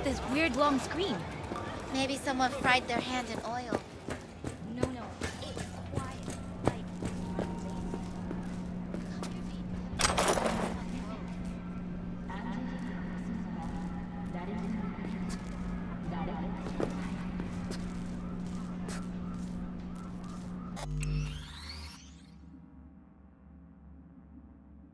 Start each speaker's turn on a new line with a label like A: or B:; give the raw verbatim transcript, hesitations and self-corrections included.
A: this weird long screen?
B: Maybe someone fried their hand in oil.